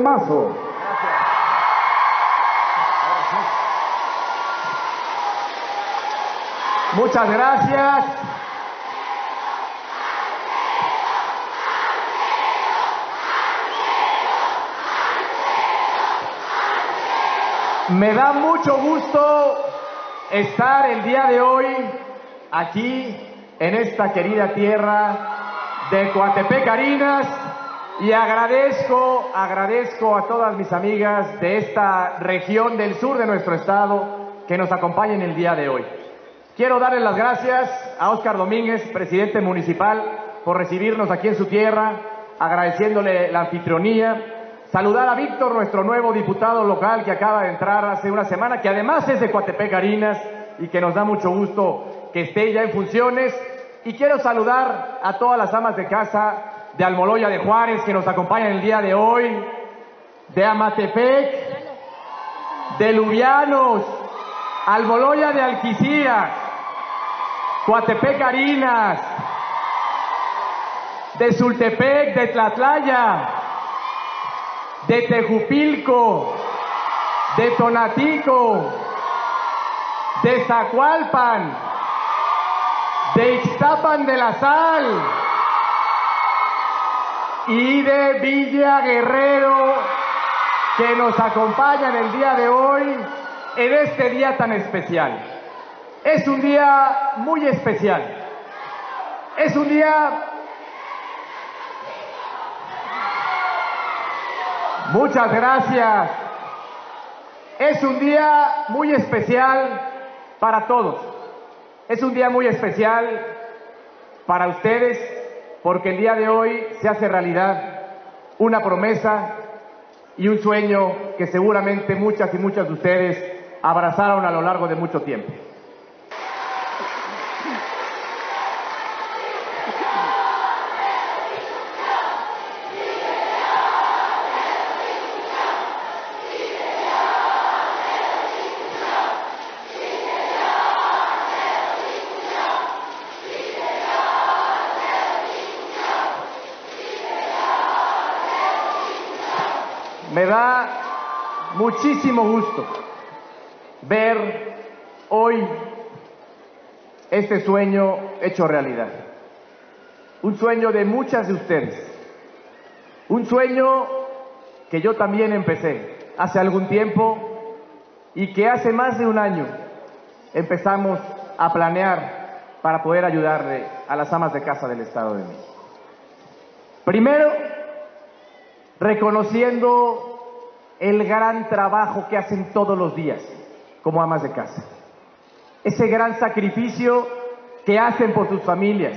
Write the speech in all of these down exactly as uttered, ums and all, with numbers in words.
Mazo. Muchas gracias. Me da mucho gusto estar el día de hoy aquí en esta querida tierra de Coatepec Harinas y agradezco, agradezco a todas mis amigas de esta región del sur de nuestro estado que nos acompañen el día de hoy. Quiero darles las gracias a Óscar Domínguez, presidente municipal, por recibirnos aquí en su tierra, agradeciéndole la anfitrionía. Saludar a Víctor, nuestro nuevo diputado local que acaba de entrar hace una semana, que además es de Coatepec Harinas y que nos da mucho gusto que esté ya en funciones. Y quiero saludar a todas las amas de casa de Almoloya de Juárez que nos acompañan el día de hoy, de Amatepec, de Lubianos, Almoloya de Alquicías, Coatepec Harinas, de Sultepec, de Tlatlaya, de Tejupilco, de Tonatico, de Zacualpan, de Ixtapan de la Sal y de Villa Guerrero, que nos acompañan el día de hoy en este día tan especial. Es un día muy especial. Es un día... Muchas gracias. Es un día muy especial para todos. Es un día muy especial para ustedes porque el día de hoy se hace realidad una promesa y un sueño que seguramente muchas y muchas de ustedes abrazaron a lo largo de mucho tiempo. Me da muchísimo gusto ver hoy este sueño hecho realidad. Un sueño de muchas de ustedes. Un sueño que yo también empecé hace algún tiempo y que hace más de un año empezamos a planear para poder ayudarle a las amas de casa del Estado de México. Primero, reconociendo el gran trabajo que hacen todos los días como amas de casa. Ese gran sacrificio que hacen por sus familias.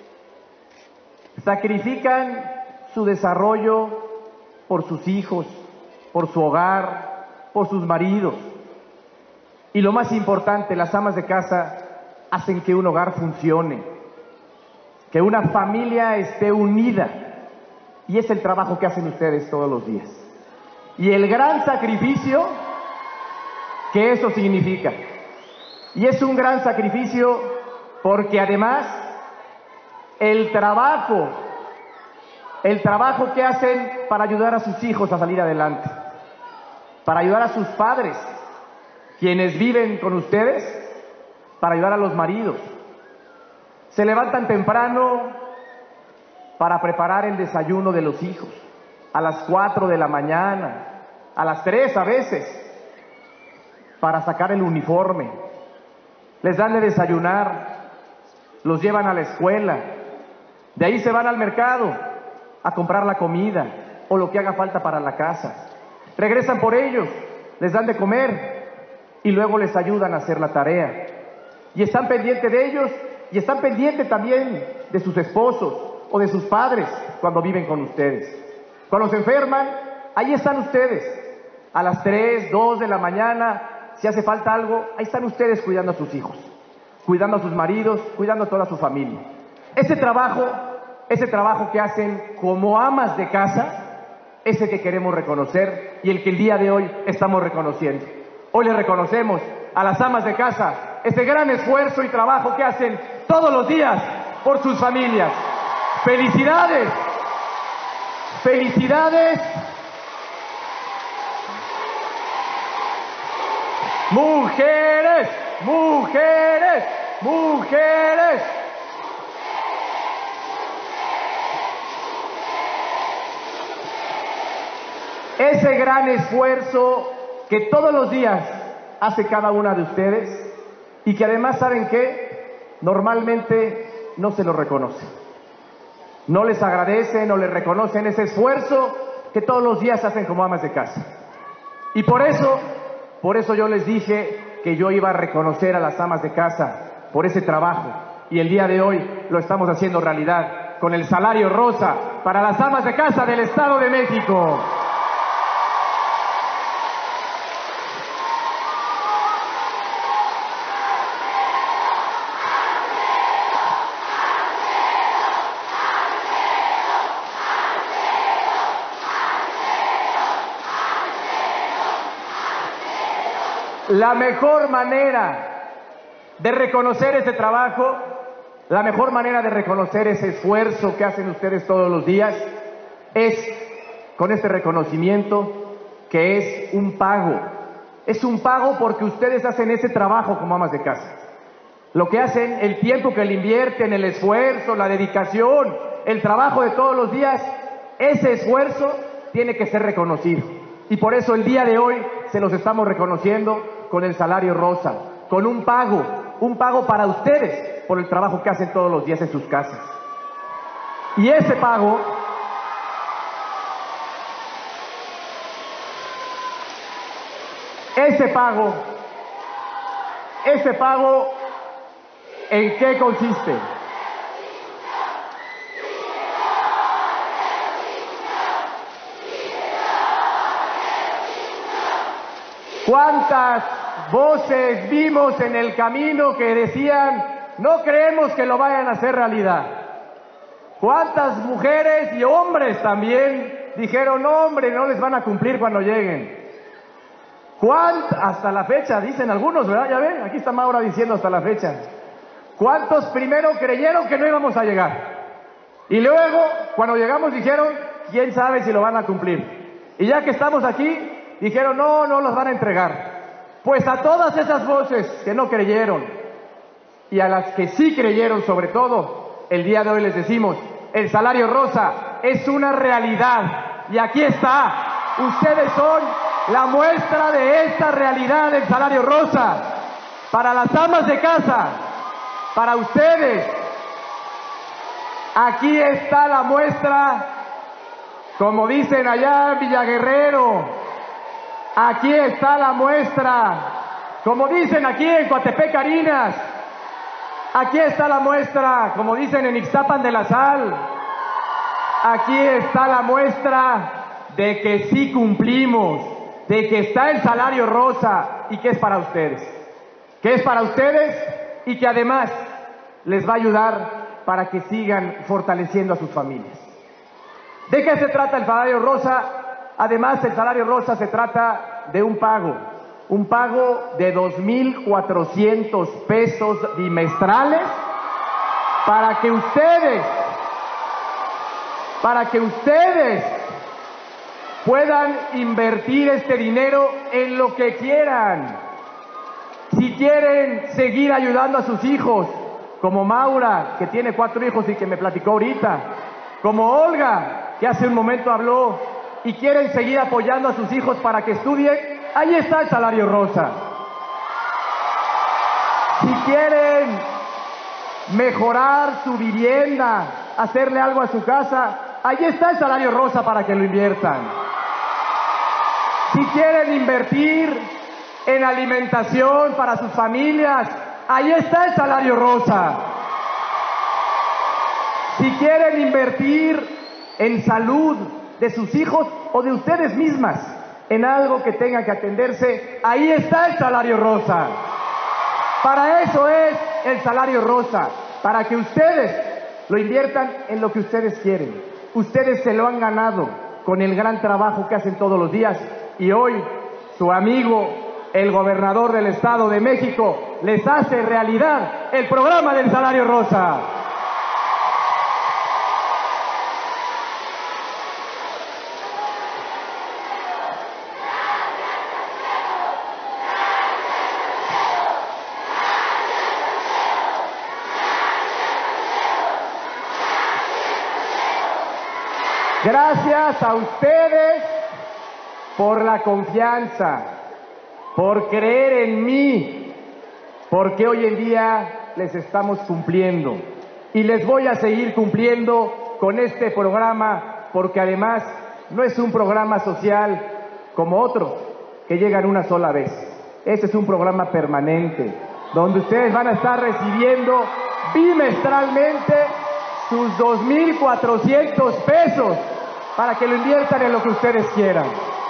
Sacrifican su desarrollo por sus hijos, por su hogar, por sus maridos. Y lo más importante, las amas de casa hacen que un hogar funcione, que una familia esté unida. Y es el trabajo que hacen ustedes todos los días. Y el gran sacrificio que eso significa. Y es un gran sacrificio porque además el trabajo, el trabajo que hacen para ayudar a sus hijos a salir adelante, para ayudar a sus padres, quienes viven con ustedes, para ayudar a los maridos. Se levantan temprano para preparar el desayuno de los hijos, a las cuatro de la mañana, a las tres a veces, para sacar el uniforme. Les dan de desayunar, los llevan a la escuela, de ahí se van al mercado a comprar la comida o lo que haga falta para la casa. Regresan por ellos, les dan de comer y luego les ayudan a hacer la tarea. Y están pendientes de ellos y están pendientes también de sus esposos o de sus padres cuando viven con ustedes. Cuando se enferman, ahí están ustedes. A las tres, dos de la mañana, si hace falta algo, ahí están ustedes cuidando a sus hijos, cuidando a sus maridos, cuidando a toda su familia. Ese trabajo, ese trabajo que hacen como amas de casa, es el que queremos reconocer y el que el día de hoy estamos reconociendo. Hoy le reconocemos a las amas de casa ese gran esfuerzo y trabajo que hacen todos los días por sus familias. ¡Felicidades! ¡Felicidades! Mujeres, mujeres, mujeres. Ese gran esfuerzo que todos los días hace cada una de ustedes y que además, ¿saben qué? Normalmente no se lo reconoce. No les agradecen, no les reconocen ese esfuerzo que todos los días hacen como amas de casa. Y por eso, por eso yo les dije que yo iba a reconocer a las amas de casa por ese trabajo. Y el día de hoy lo estamos haciendo realidad con el salario rosa para las amas de casa del Estado de México. La mejor manera de reconocer ese trabajo, la mejor manera de reconocer ese esfuerzo que hacen ustedes todos los días es con este reconocimiento que es un pago. Es un pago porque ustedes hacen ese trabajo como amas de casa. Lo que hacen, el tiempo que le invierten, el esfuerzo, la dedicación, el trabajo de todos los días, ese esfuerzo tiene que ser reconocido. Y por eso el día de hoy se los estamos reconociendo con el salario rosa, con un pago, un pago para ustedes por el trabajo que hacen todos los días en sus casas. Y ese pago, ese pago, ese pago, ¿en qué consiste? ¿Cuántas voces vimos en el camino que decían, no creemos que lo vayan a hacer realidad? ¿Cuántas mujeres y hombres también dijeron, no hombre, no les van a cumplir cuando lleguen? ¿Cuántas, hasta la fecha, dicen algunos, ¿verdad? Ya ven, aquí está Maura diciendo hasta la fecha. ¿Cuántos primero creyeron que no íbamos a llegar? Y luego, cuando llegamos, dijeron, quién sabe si lo van a cumplir. Y ya que estamos aquí, dijeron, no, no los van a entregar. Pues a todas esas voces que no creyeron y a las que sí creyeron sobre todo, el día de hoy les decimos, el salario rosa es una realidad. Y aquí está, ustedes son la muestra de esta realidad del salario rosa. Para las amas de casa, para ustedes, aquí está la muestra, como dicen allá en Villaguerrero, aquí está la muestra, como dicen aquí en Coatepec Carinas, aquí está la muestra, como dicen en Ixtapan de la Sal, aquí está la muestra de que sí cumplimos, de que está el salario rosa y que es para ustedes, que es para ustedes y que además les va a ayudar para que sigan fortaleciendo a sus familias. ¿De qué se trata el salario rosa? Además, el salario rosa se trata de un pago, un pago de dos mil cuatrocientos pesos bimestrales para que ustedes, para que ustedes puedan invertir este dinero en lo que quieran. Si quieren seguir ayudando a sus hijos, como Maura, que tiene cuatro hijos y que me platicó ahorita, como Olga, que hace un momento habló, y quieren seguir apoyando a sus hijos para que estudien, ahí está el salario rosa. Si quieren mejorar su vivienda, hacerle algo a su casa, ahí está el salario rosa para que lo inviertan. Si quieren invertir en alimentación para sus familias, ahí está el salario rosa. Si quieren invertir en salud de sus hijos o de ustedes mismas, en algo que tenga que atenderse, ahí está el salario rosa. Para eso es el salario rosa, para que ustedes lo inviertan en lo que ustedes quieren. Ustedes se lo han ganado con el gran trabajo que hacen todos los días y hoy su amigo, el gobernador del Estado de México, les hace realidad el programa del salario rosa. Gracias a ustedes por la confianza, por creer en mí, porque hoy en día les estamos cumpliendo. Y les voy a seguir cumpliendo con este programa, porque además no es un programa social como otros que llegan una sola vez. Este es un programa permanente, donde ustedes van a estar recibiendo bimestralmente sus dos mil cuatrocientos pesos para que lo inviertan en lo que ustedes quieran.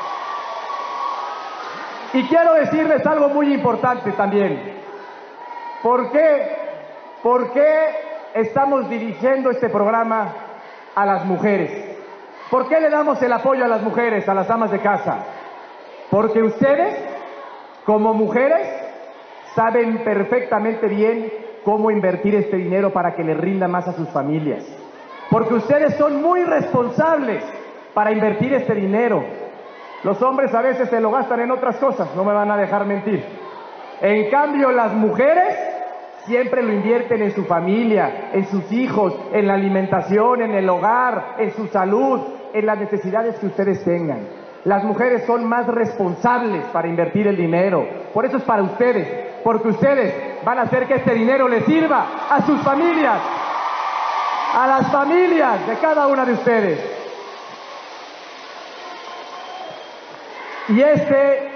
Y quiero decirles algo muy importante también. ¿Por qué? ¿Por qué estamos dirigiendo este programa a las mujeres? ¿Por qué le damos el apoyo a las mujeres, a las amas de casa? Porque ustedes, como mujeres, saben perfectamente bien cómo invertir este dinero para que les rinda más a sus familias. Porque ustedes son muy responsables para invertir este dinero. Los hombres a veces se lo gastan en otras cosas, no me van a dejar mentir. En cambio, las mujeres siempre lo invierten en su familia, en sus hijos, en la alimentación, en el hogar, en su salud, en las necesidades que ustedes tengan. Las mujeres son más responsables para invertir el dinero. Por eso es para ustedes, porque ustedes van a hacer que este dinero les sirva a sus familias, a las familias de cada una de ustedes. Y este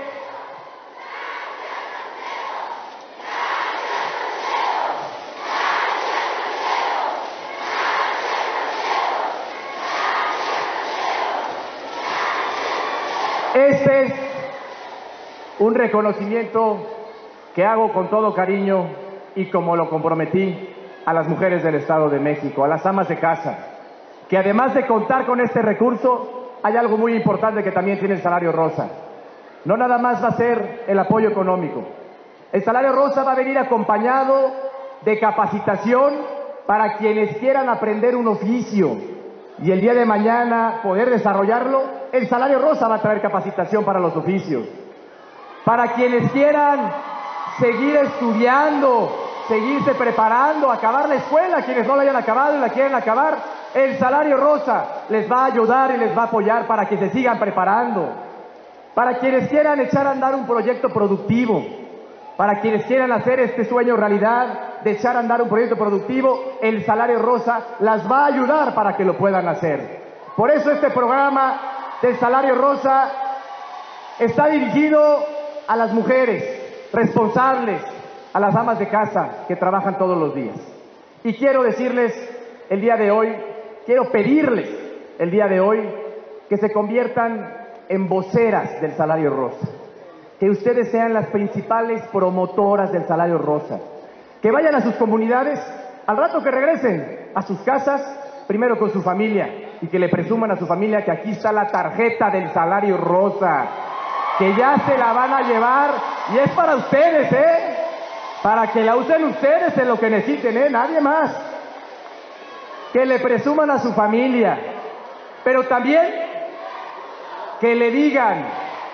Este es un reconocimiento que hago con todo cariño y como lo comprometí a las mujeres del Estado de México, a las amas de casa, que además de contar con este recurso, hay algo muy importante que también tiene el salario rosa. No nada más va a ser el apoyo económico. El salario rosa va a venir acompañado de capacitación para quienes quieran aprender un oficio y el día de mañana poder desarrollarlo. El salario rosa va a traer capacitación para los oficios. Para quienes quieran seguir estudiando, seguirse preparando, acabar la escuela, quienes no la hayan acabado y la quieren acabar, el salario rosa les va a ayudar y les va a apoyar para que se sigan preparando. Para quienes quieran echar a andar un proyecto productivo, para quienes quieran hacer este sueño realidad de echar a andar un proyecto productivo, el salario rosa las va a ayudar para que lo puedan hacer. Por eso este programa del salario rosa está dirigido a las mujeres responsables, a las amas de casa que trabajan todos los días. Y quiero decirles el día de hoy, quiero pedirles el día de hoy que se conviertan en voceras del salario rosa, que ustedes sean las principales promotoras del salario rosa, que vayan a sus comunidades, al rato que regresen a sus casas, primero con su familia, y que le presuman a su familia que aquí está la tarjeta del salario rosa, que ya se la van a llevar, y es para ustedes, ¿eh? Para que la usen ustedes en lo que necesiten, ¿eh? Nadie más. Que le presuman a su familia, pero también que le digan: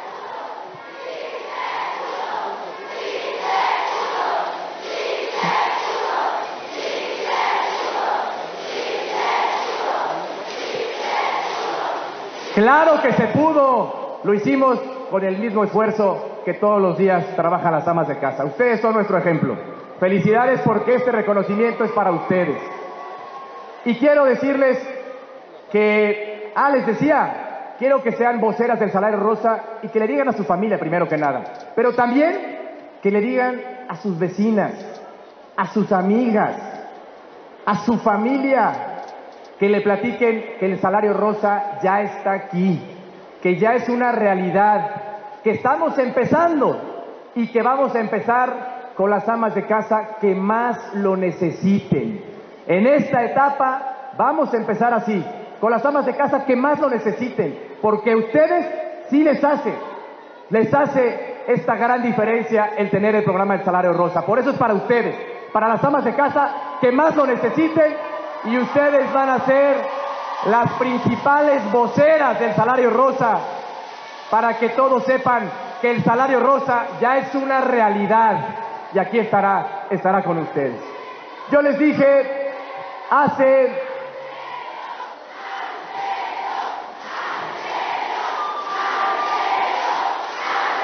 claro que se pudo, lo hicimos con el mismo esfuerzo que todos los días trabajan las amas de casa. Ustedes son nuestro ejemplo. Felicidades, porque este reconocimiento es para ustedes. Y quiero decirles que, ah, les decía, quiero que sean voceras del salario rosa y que le digan a su familia primero que nada, pero también que le digan a sus vecinas, a sus amigas, a su familia, que le platiquen que el salario rosa ya está aquí, que ya es una realidad, que estamos empezando y que vamos a empezar con las amas de casa que más lo necesiten. En esta etapa vamos a empezar así, con las amas de casa que más lo necesiten, porque a ustedes sí les hace, les hace esta gran diferencia el tener el programa del salario rosa. Por eso es para ustedes, para las amas de casa que más lo necesiten, y ustedes van a ser las principales voceras del salario rosa, para que todos sepan que el salario rosa ya es una realidad, y aquí estará, estará con ustedes. Yo les dije hace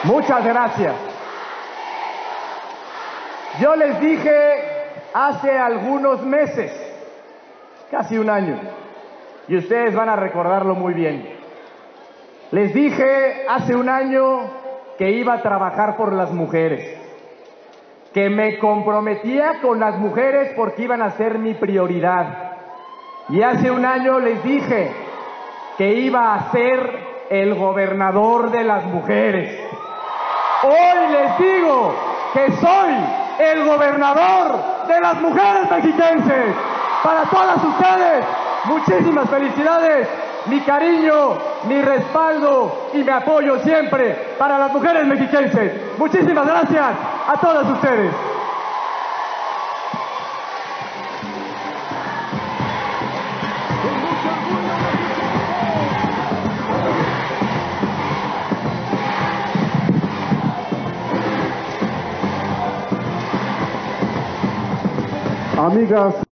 Muchas gracias. Yo les dije hace algunos meses, casi un año, y ustedes van a recordarlo muy bien. Les dije hace un año que iba a trabajar por las mujeres, que me comprometía con las mujeres porque iban a ser mi prioridad. Y hace un año les dije que iba a ser el gobernador de las mujeres. Hoy les digo que soy el gobernador de las mujeres mexiquenses. Para todas ustedes, muchísimas felicidades, mi cariño, mi respaldo y mi apoyo siempre para las mujeres mexiquenses. Muchísimas gracias a todas ustedes. Amigas